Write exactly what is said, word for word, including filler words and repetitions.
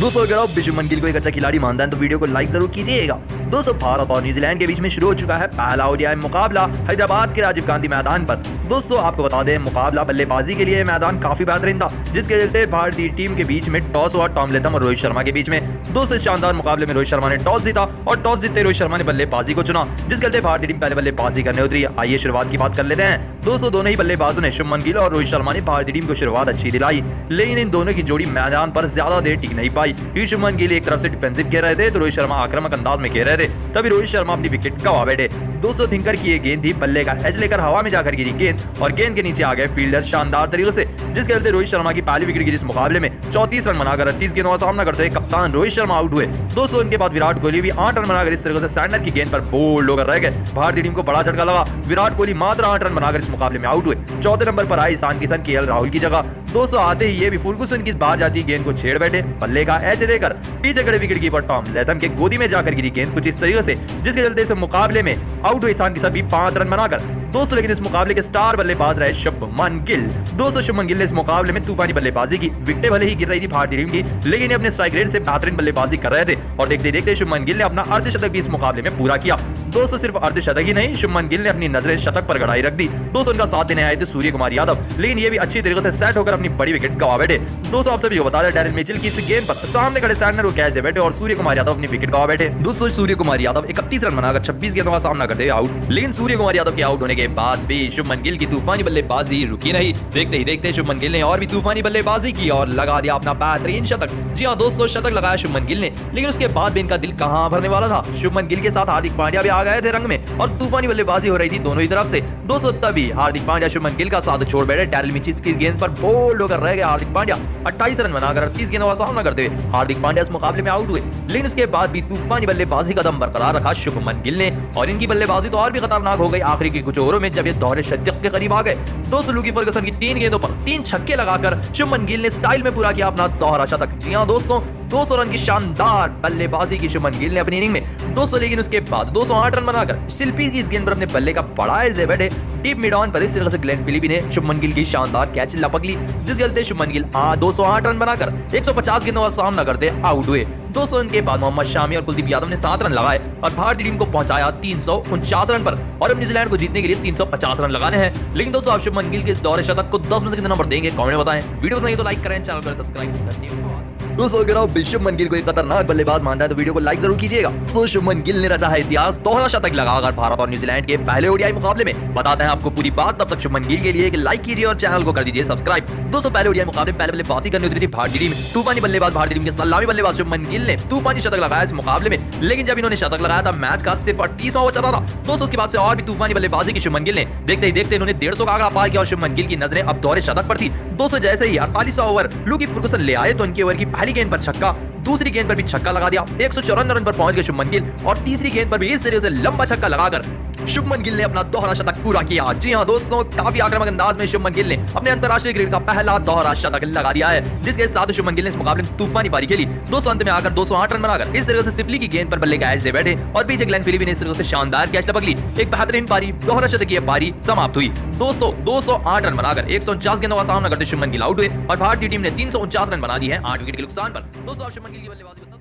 दोस्तों अगर आप शुभमन गिल को एक अच्छा खिलाड़ी मानते हैं तो वीडियो को लाइक जरूर कीजिएगा। दोस्तों भारत और न्यूजीलैंड के बीच में शुरू हो चुका है पहला ओडीआई मुकाबला हैदराबाद के राजीव गांधी मैदान पर। दोस्तों आपको बता दें मुकाबला बल्लेबाजी के लिए मैदान काफी बेहतरीन था, जिसके चलते भारतीय टीम के बीच में टॉस हुआ टॉम लेथम और रोहित शर्मा के बीच में। दोस्तों शानदार मुकाबले में रोहित शर्मा ने टॉस जीता और टॉस जीतते रोहित शर्मा ने बल्लेबाजी को चुना, जिसके चलते भारतीय टीम पहले बल्लेबाजी करने उतरी। आइए शुरुआत की बात कर लेते हैं। दोस्तों दोनों ही बल्लेबाजों ने शुभमन गिल और रोहित शर्मा ने भारतीय टीम को शुरुआत अच्छी दिलाई, लेकिन इन दोनों की जोड़ी मैदान पर ज्यादा देर टिक नहीं पाई, क्योंकि शुभमन गिल एक तरफ से डिफेंसिव खेल रहे थे तो रोहित शर्मा आक्रामक अंदाज में खेल रहे थे। तभी रोहित शर्मा अपनी विकेट गंवा बैठे। दोस्तों थिंकर की ये गेंद थी, बल्ले का एज लेकर हवा में जाकर गिरी गेंद और गेंद के नीचे आ गए फील्डर शानदार तरीके से, जिसके चलते रोहित शर्मा की पहली विकेट गिरी इस मुकाबले में। चौंतीस रन बनाकर अड़तीस गेंदों का सामना करते हुए कप्तान रोहित शर्मा आउट हुए। दोस्तों इनके बाद विराट कोहली भी आठ रन बनाकर इस तरीके से सैंडर की गेंद पर बोल्ड होकर रह गए। भारतीय टीम को बड़ा झटका लगा। विराट कोहली मात्र आठ रन बनाकर इस मुकाबले में आउट हुए। चौथे नंबर पर आए ईशान किशन केएल राहुल की जगह। दोस्तों आते ही ये भी फुरगुसन की बाहर जाती गेंद को छेड़ बैठे। बल्ले का एच लेकर पीछे खड़े विकेट कीपर टॉम लेथम के गोदी में जाकर गिरी गेंद कुछ इस तरीके से, जिसके चलते इस मुकाबले में आउट हुए ईशान किशन भी पांच रन बनाकर। दोस्तों लेकिन इस मुकाबले के स्टार बल्लेबाज रहे शुभमन गिल। दोस्तों शुभमन गिल ने इस मुकाबले में तूफानी बल्लेबाजी की। विकेटें भले ही गिर रही थी भारतीय टीम की, लेकिन ये अपने स्ट्राइक रेट से बेहतरीन बल्लेबाजी कर रहे थे और देखते देखते शुभमन गिल ने अपना अर्धशतक भी इस मुकाबले में पूरा किया। दोस्तों सिर्फ अर्धशतक ही नहीं, शुभमन गिल ने अपनी नजरें शतक पर गड़ाई रख दी। दोस्तों उनका साथ देने आए थे सूर्य कुमार यादव, लेकिन ये भी अच्छी तरीके से सेट होकर अपनी बड़ी विकेट गंवा बैठे। दोस्तों आप सभी को बता दें डैरेन मिचेल की इस गेंद पर सामने खड़े सैंडर को कैच दे बैठे और सूर्य कुमार यादव अपनी विकेट गंवा बैठे। दोस्तों सूर्य कुमार यादव इकतीस रन बनाकर छब्बीस गेंदों का सामना करते हुए आउट, लेकिन सूर्य कुमार यादव के आउट होने के बाद भी शुभमन गिल की तूफानी बल्लेबाजी रुकी नहीं। देखते ही देखते शुभमन गिल ने और भी तूफानी बल्लेबाजी की और लगा दिया अपना बेहतरीन शतक। जी हां दोस्तों शतक लगाया शुभमन गिल ने, लेकिन उसके बाद भी इनका दिल कहां भरने वाला था। शुभमन गिल के साथ हार्दिक पांड्या भी आ गए थे रंग में और तूफानी बल्लेबाजी हो रही थी दोनों ही तरफ से। दोस्तों तभी हार्दिक पांड्या शुभमन गिल का साथ छोड़ बैठे। डैरेन मिचेल की गेंद पर बोल्ड होकर रह गए हार्दिक पांड्या। अट्ठाईस रन बनाकर अड़तीस गेंदों का सामना करते हुए हार्दिक पांड्या इस मुकाबले में आउट हुए, लेकिन उसके बाद भी तूफानी बल्लेबाजी का दम बरकरार रखा शुभमन गिल ने और इनकी बल्लेबाजी तो और भी खतरनाक हो गई आखिरी के कुछ ओवरों में, जब ये दोहरे शतक के करीब आ गए। दोस्तों लुकी फर्गसन की तीन गेंदों पर तीन छक्के लगाकर शुभमन गिल ने स्टाइल में पूरा किया अपना दोहरा शतक। जी हां दोस्तों दो सौ रन की शानदार बल्लेबाजी की शुभमन गिल ने अपनी इनिंग में। दोस्तों लेकिन उसके बाद दो सौ आठ रन बनाकर शिल्पी की इस गेंद पर अपने बल्ले का बड़ा एज दे बैठे। डीप मिड ऑन पर इस तरह से ग्लेन फिलिपी ने शुभमन गिल की शानदार कैच लपक ली, जिसके चलते शुभमन गिल दो सौ आठ रन बनाकर एक सौ पचास गेंदों का सामना करते आउट हुए। दोस्तों इनके बाद मोहम्मद शामी और कुलदीप यादव ने सात रन लगाए और भारतीय टीम को पहुंचाया तीन सौ उनचास रन पर और अब न्यूजीलैंड को जीतने के लिए तीन सौ पचास रन लगाने हैं। लेकिन दोस्तों आप शुभमन गिल के इस दोहरे शतक को दस में से कितने नंबर देंगे कमेंट में बताएं। वीडियो पसंद आई तो लाइक करें, चैनल को सब्सक्राइब करें। दोस्तों अगर आप शुभमन गिल को एक खतरनाक बल्लेबाज मानते हैं तो वीडियो को लाइक जरूर कीजिएगा। तो शुभमन गिल ने रचा है इतिहास, दोहरा शतक लगाकर भारत और न्यूजीलैंड के पहले ओडीआई मुकाबले में। बताते हैं आपको पूरी बात, तब तक शुभमन गिल के लिए एक लाइक कीजिए और चैनल को कर दीजिए सब्सक्राइब। दोस्तों पहले ओडीआई मुकाबले में पहले बल्लेबाजी करने उतरी थी भारतीय टीम। तूफानी बल्लेबाज भारतीय टीम के सलामी बल्लेबाज शुभमन गिल ने तूफानी शतक लगाया इस मुकाबले में, लेकिन जब इन्होंने शतक लगाया था मैच का सिर्फ अड़तीसवां ओवर चला था। दोस्तों उसके बाद से और भी तूफानी बल्लेबाजी की शुभमन गिल ने। देखते ही देखते इन्होंने डेढ़ सौ का आंकड़ा पार किया और शुभमन गिल की नजरें अब दोहरे शतक पर थी। दोस्तों जैसे ही अड़तालीसवां ओवर लुकी फर्गुसन ले आए तो इनके ओवर की पहली गेंद पर छक्का, दूसरी गेंद पर भी छक्का लगा दिया। एक सौ चौरानवे रन पर पहुंच गए शुभमन गिल और तीसरी गेंद पर भी इस तरह से लंबा छक्का लगाकर शुभमन गिल ने अपना दोहरा शतक पूरा किया। जी हां दोस्तों काफी आक्रामक अंदाज में शुभमन गिल ने अपने अंतरराष्ट्रीय क्रिकेट का पहला दोहरा शतक लगा दिया है, जिसके साथ शुभमन गिल ने इस मुकाबले में तूफानी पारी खेली। दोस्तों अंत में आकर दो सौ आठ रन बनाकर इस तरह से सिपली की गेंद पर बल्ले का एज से बैठे और पीछे ग्लेन फिलिपी ने इस तरह से शानदार कैच लपक ली। एक बेहतरीन पारी दोहरा शतकीय पारी समाप्त हुई। दोस्तों दो सौ आठ रन बनाकर एक सौ उनचास गेंदों का सामना करते शुभमन गिल आउट हुए और भारतीय टीम ने तीन सौ उनचास रन बना दी है आठ विकेट के नुकसान पर। दोस्तों शुभमन गिल की बल्लेबाजी